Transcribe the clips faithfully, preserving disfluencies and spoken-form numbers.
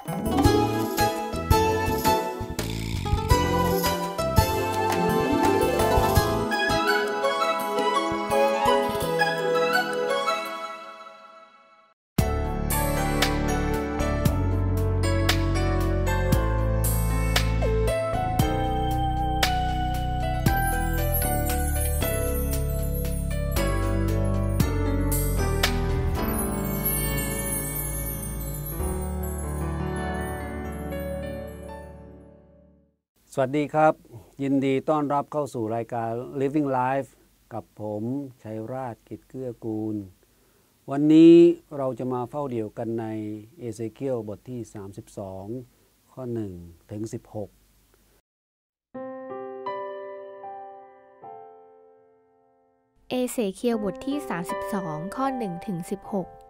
สวัสดีครับยินดีต้อนรับเข้าสู่รายการ Living Life กับผมชัยราชกิจเกื้อกูลวันนี้เราจะมาเฝ้าเดี่ยวกันในเอเซเคียลบทที่สามสิบสองข้อหนึ่งถึงสิบหกเอเซเคียลบทที่สามสิบสองข้อหนึ่งถึงสิบหก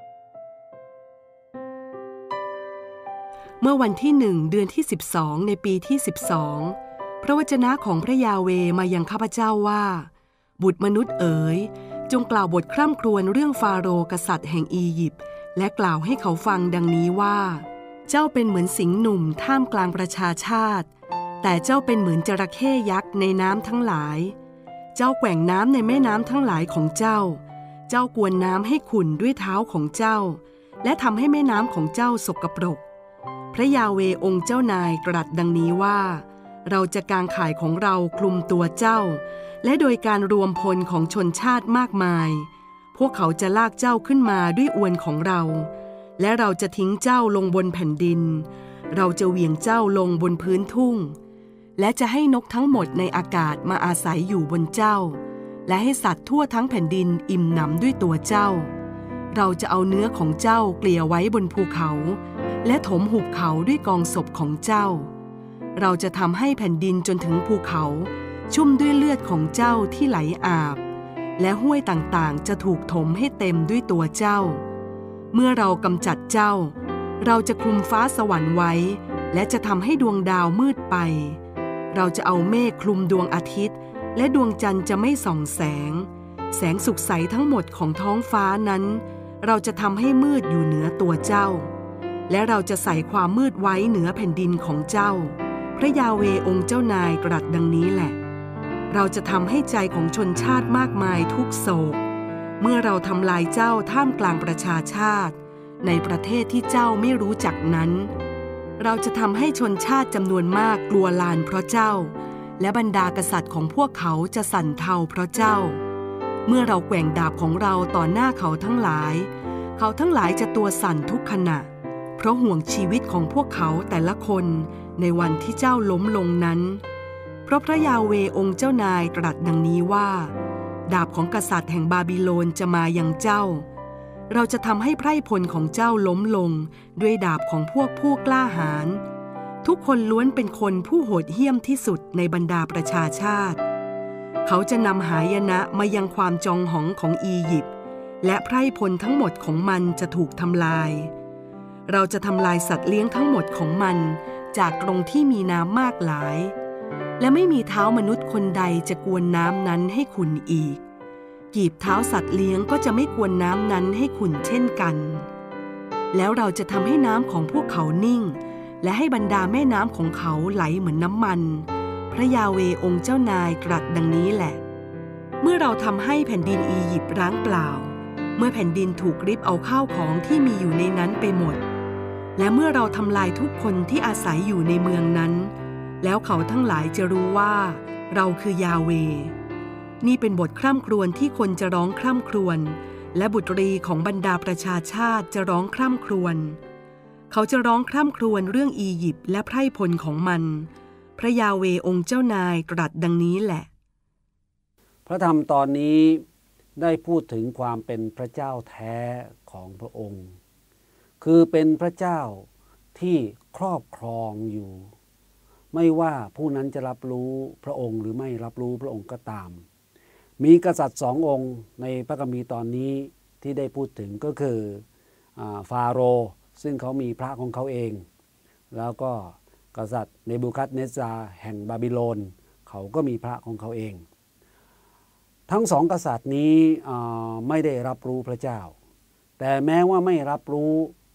เมื่อวันที่หนึ่งเดือนที่สิบสองในปีที่สิบสองพระวจนะของพระยาเวห์มายังข้าพเจ้าว่าบุตรมนุษย์เอ๋ยจงกล่าวบทคร่ำครวญเรื่องฟาโรห์กษัตริย์แห่งอียิปต์และกล่าวให้เขาฟังดังนี้ว่าเจ้าเป็นเหมือนสิงห์หนุ่มท่ามกลางประชาชาติแต่เจ้าเป็นเหมือนจระเข้ยักษ์ในน้ำทั้งหลายเจ้าแกว่งน้ำในแม่น้ำทั้งหลายของเจ้าเจ้ากวนน้ำให้ขุ่นด้วยเท้าของเจ้าและทำให้แม่น้ำของเจ้าสกปรกพระยาเวห์องค์เจ้านายตรัสดังนี้ว่าเราจะกางข่ายของเราคลุมตัวเจ้าและโดยการรวมพลของชนชาติมากมายพวกเขาจะลากเจ้าขึ้นมาด้วยอวนของเราและเราจะทิ้งเจ้าลงบนแผ่นดินเราจะเหวี่ยงเจ้าลงบนพื้นทุ่งและจะให้นกทั้งหมดในอากาศมาอาศัยอยู่บนเจ้าและให้สัตว์ทั่วทั้งแผ่นดินอิ่มหนำด้วยตัวเจ้าเราจะเอาเนื้อของเจ้าเกลี่ยไว้บนภูเขาและถมหุบเขาด้วยกองศพของเจ้าเราจะทำให้แผ่นดินจนถึงภูเขาชุ่มด้วยเลือดของเจ้าที่ไหลอาบและห้วยต่างๆจะถูกถมให้เต็มด้วยตัวเจ้าเมื่อเรากำจัดเจ้าเราจะคลุมฟ้าสวรรค์ไว้และจะทำให้ดวงดาวมืดไปเราจะเอาเมฆคลุมดวงอาทิตย์และดวงจันทร์จะไม่ส่องแสงแสงสุกใสทั้งหมดของท้องฟ้านั้นเราจะทำให้มืดอยู่เหนือตัวเจ้าและเราจะใส่ความมืดไว้เหนือแผ่นดินของเจ้าพระยาเวห์องค์เจ้านายตรัสดังนี้แหละเราจะทำให้ใจของชนชาติมากมายทุกโศกเมื่อเราทำลายเจ้าท่ามกลางประชาชาติในประเทศที่เจ้าไม่รู้จักนั้นเราจะทำให้ชนชาติจำนวนมากกลัวลานเพราะเจ้าและบรรดากษัตริย์ของพวกเขาจะสั่นเทาเพราะเจ้าเมื่อเราแกว่งดาบของเราต่อหน้าเขาทั้งหลายเขาทั้งหลายจะตัวสั่นทุกขณะเพราะห่วงชีวิตของพวกเขาแต่ละคนในวันที่เจ้าล้มลงนั้นเพราะพระยาเวห์องค์เจ้านายตรัสดังนี้ว่าดาบของกษัตริย์แห่งบาบิโลนจะมายังเจ้าเราจะทำให้ไพร่พลของเจ้าล้มลงด้วยดาบของพวกผู้กล้าหาญทุกคนล้วนเป็นคนผู้โหดเหี้ยมที่สุดในบรรดาประชาชาติเขาจะนำหายนะมายังความจองหองของอียิปต์และไพร่พลทั้งหมดของมันจะถูกทำลายเราจะทำลายสัตว์เลี้ยงทั้งหมดของมันจากตรงที่มีน้ำมากหลายและไม่มีเท้ามนุษย์คนใดจะกวนน้ำนั้นให้ขุ่นอีกกีบเท้าสัตว์เลี้ยงก็จะไม่กวนน้ำนั้นให้ขุ่นเช่นกันแล้วเราจะทำให้น้ำของพวกเขานิ่งและให้บรรดาแม่น้ำของเขาไหลเหมือนน้ำมันพระยาเวห์องค์เจ้านายตรัสดังนี้แหละเมื่อเราทำให้แผ่นดินอียิปต์ร้างเปล่าเมื่อแผ่นดินถูกริบเอาข้าวของที่มีอยู่ในนั้นไปหมดและเมื่อเราทำลายทุกคนที่อาศัยอยู่ในเมืองนั้นแล้วเขาทั้งหลายจะรู้ว่าเราคือยาเวห์นี่เป็นบทคร่ำครวญที่คนจะร้องคร่ำครวญและบุตรีของบรรดาประชาชาติจะร้องคร่ำครวญเขาจะร้องคร่ำครวญเรื่องอียิปต์และไพร่พลของมันพระยาเวห์องค์เจ้านายตรัสดังนี้แหละพระธรรมตอนนี้ได้พูดถึงความเป็นพระเจ้าแท้ของพระองค์คือเป็นพระเจ้าที่ครอบครองอยู่ไม่ว่าผู้นั้นจะรับรู้พระองค์หรือไม่รับรู้พระองค์ก็ตามมีกษัตริย์สององค์ในพระคัมภีร์ตอนนี้ที่ได้พูดถึงก็คือฟาโรห์ซึ่งเขามีพระของเขาเองแล้วก็กษัตริย์เนบูคัดเนสซาร์แห่งบาบิโลนเขาก็มีพระของเขาเองทั้งสองกษัตริย์นี้ไม่ได้รับรู้พระเจ้าแต่แม้ว่าไม่รับรู้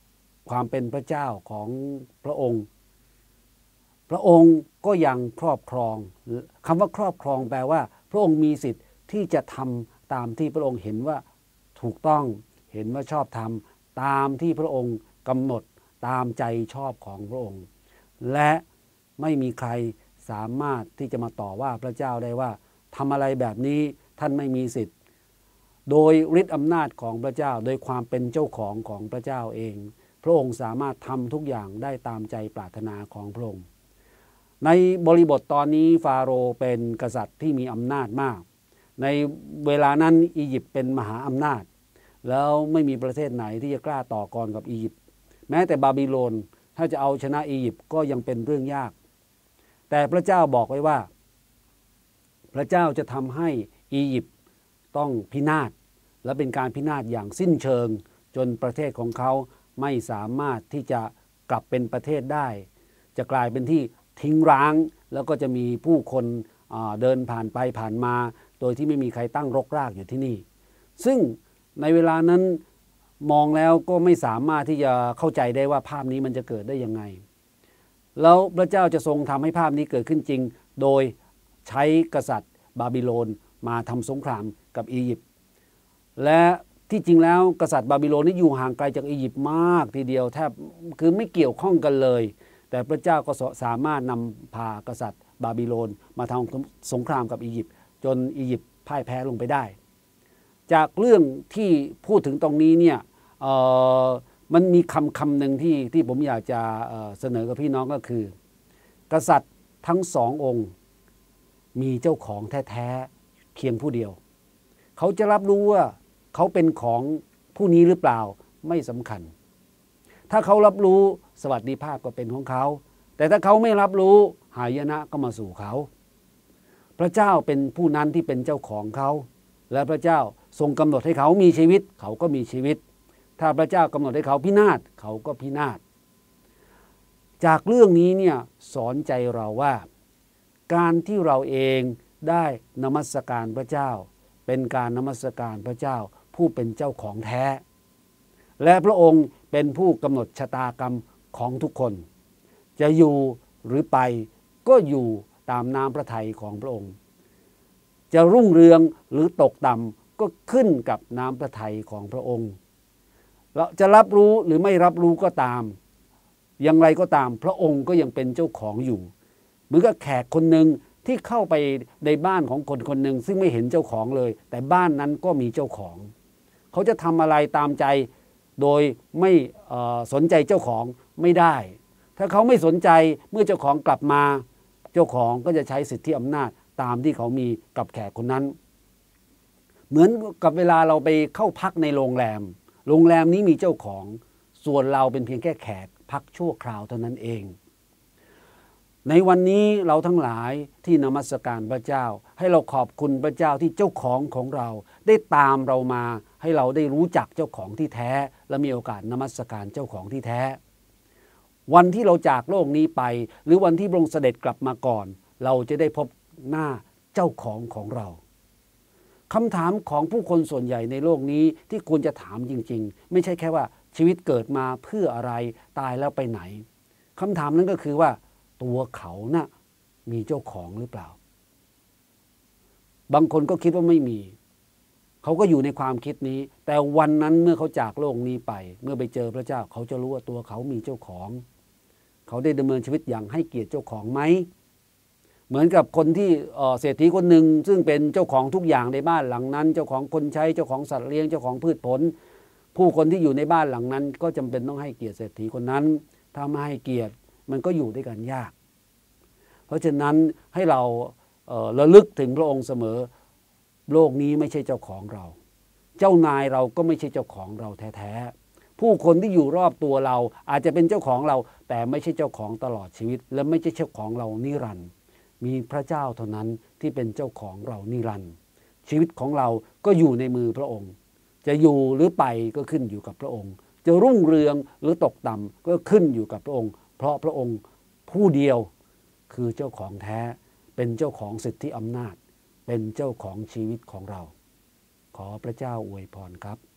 ความเป็นพระเจ้าของพระองค์พระองค์ก็ยังครอบครองคำว่าครอบครองแปลว่าพระองค์มีสิทธิ์ที่จะทำตามที่พระองค์เห็นว่าถูกต้องเห็นว่าชอบทำตามที่พระองค์กำหนดตามใจชอบของพระองค์และไม่มีใครสามารถที่จะมาต่อว่าพระเจ้าได้ว่าทำอะไรแบบนี้ท่านไม่มีสิทธิ์โดยฤทธิอำนาจของพระเจ้าโดยความเป็นเจ้าของของพระเจ้าเองพระองค์สามารถทำทุกอย่างได้ตามใจปรารถนาของพระองค์ในบริบทตอนนี้ฟาโรห์เป็นกษัตริย์ที่มีอำนาจมากในเวลานั้นอียิปต์เป็นมหาอำนาจแล้วไม่มีประเทศไหนที่จะกล้าต่อกรกับอียิปต์แม้แต่บาบิโลนถ้าจะเอาชนะอียิปต์ก็ยังเป็นเรื่องยากแต่พระเจ้าบอกไว้ว่าพระเจ้าจะทำให้อียิปต์ต้องพินาศและเป็นการพินาศอย่างสิ้นเชิงจนประเทศของเขาไม่สามารถที่จะกลับเป็นประเทศได้จะกลายเป็นที่ทิ้งร้างแล้วก็จะมีผู้คนเดินผ่านไปผ่านมาโดยที่ไม่มีใครตั้งรกรากอยู่ที่นี่ซึ่งในเวลานั้นมองแล้วก็ไม่สามารถที่จะเข้าใจได้ว่าภาพนี้มันจะเกิดได้ยังไงแล้วพระเจ้าจะทรงทำให้ภาพนี้เกิดขึ้นจริงโดยใช้กษัตริย์บาบิโลนมาทำสงครามกับอียิปต์และที่จริงแล้วกษัตริย์บาบิโลนนี่อยู่ห่างไกลจากอียิปต์มากทีเดียวแทบคือไม่เกี่ยวข้องกันเลยแต่พระเจ้าก็สามารถนำพากษัตริย์บาบิโลนมาทำสงครามกับอียิปต์จนอียิปต์พ่ายแพ้ลงไปได้จากเรื่องที่พูดถึงตรงนี้เนี่ยมันมีคำคำหนึ่งที่ที่ผมอยากจะเสนอกับพี่น้องก็คือกษัตริย์ทั้งสององค์มีเจ้าของแท้ๆเพียงผู้เดียวเขาจะรับรู้ว่าเขาเป็นของผู้นี้หรือเปล่าไม่สำคัญถ้าเขารับรู้สวัสดิภาพก็เป็นของเขาแต่ถ้าเขาไม่รับรู้หายนะก็มาสู่เขาพระเจ้าเป็นผู้นั้นที่เป็นเจ้าของเขาและพระเจ้าทรงกำหนดให้เขามีชีวิตเขาก็มีชีวิตถ้าพระเจ้ากำหนดให้เขาพินาศเขาก็พินาศจากเรื่องนี้เนี่ยสอนใจเราว่าการที่เราเองได้นมัสการพระเจ้าเป็นการนมัสการพระเจ้าผู้เป็นเจ้าของแท้และพระองค์เป็นผู้กำหนดชะตากรรมของทุกคนจะอยู่หรือไปก็อยู่ตามน้ำพระทัยของพระองค์จะรุ่งเรืองหรือตกต่ำก็ขึ้นกับน้ำพระทัยของพระองค์เราจะรับรู้หรือไม่รับรู้ก็ตามอย่างไรก็ตามพระองค์ก็ยังเป็นเจ้าของอยู่เหมือนกับแขกคนหนึ่งที่เข้าไปในบ้านของคนคนหนึ่งซึ่งไม่เห็นเจ้าของเลยแต่บ้านนั้นก็มีเจ้าของเขาจะทำอะไรตามใจโดยไม่สนใจเจ้าของไม่ได้ถ้าเขาไม่สนใจเมื่อเจ้าของกลับมาเจ้าของก็จะใช้สิทธิอำนาจตามที่เขามีกับแขกคนนั้นเหมือนกับเวลาเราไปเข้าพักในโรงแรมโรงแรมนี้มีเจ้าของส่วนเราเป็นเพียงแค่แขกพักชั่วคราวเท่านั้นเองในวันนี้เราทั้งหลายที่นมัสการพระเจ้าให้เราขอบคุณพระเจ้าที่เจ้าของของเราได้ตามเรามาให้เราได้รู้จักเจ้าของที่แท้และมีโอกาสนมัสการเจ้าของที่แท้วันที่เราจากโลกนี้ไปหรือวันที่พระองค์เสด็จกลับมาก่อนเราจะได้พบหน้าเจ้าของของเราคำถามของผู้คนส่วนใหญ่ในโลกนี้ที่ควรจะถามจริงๆไม่ใช่แค่ว่าชีวิตเกิดมาเพื่ออะไรตายแล้วไปไหนคำถามนั้นก็คือว่าตัวเขาน่ะมีเจ้าของหรือเปล่าบางคนก็คิดว่าไม่มีเขาก็อยู่ในความคิดนี้แต่วันนั้นเมื่อเขาจากโลกนี้ไปเมื่อไปเจอพระเจ้าเขาจะรู้ว่าตัวเขามีเจ้าของเขาได้ดำเนินชีวิตอย่างให้เกียรติเจ้าของไหมเหมือนกับคนที่เศรษฐีคนหนึ่งซึ่งเป็นเจ้าของทุกอย่างในบ้านหลังนั้นเจ้าของคนใช้เจ้าของสัตว์เลี้ยงเจ้าของพืชผลผู้คนที่อยู่ในบ้านหลังนั้นก็จำเป็นต้องให้เกียรติเศรษฐีคนนั้นถ้าไม่ให้เกียรติมันก็อยู่ด้วยกันยากเพราะฉะนั้นให้เราเอ่อระลึกถึงพระองค์เสมอโลกนี้ไม่ใช่เจ้าของเราเจ้านายเราก็ไม่ใช่เจ้าของเราแท้ๆผู้คนที่อยู่รอบตัวเราอาจจะเป็นเจ้าของเราแต่ไม่ใช่เจ้าของตลอดชีวิตและไม่ใช่เจ้าของเรานิรันดร์มีพระเจ้าเท่านั้นที่เป็นเจ้าของเรานิรันดร์ชีวิตของเราก็อยู่ในมือพระองค์จะอยู่หรือไปก็ขึ้นอยู่กับพระองค์จะรุ่งเรืองหรือตกต่ำก็ขึ้นอยู่กับพระองค์เพราะพระองค์ผู้เดียวคือเจ้าของแท้เป็นเจ้าของสิทธิอำนาจเป็นเจ้าของชีวิตของเราขอพระเจ้าอวยพรครับ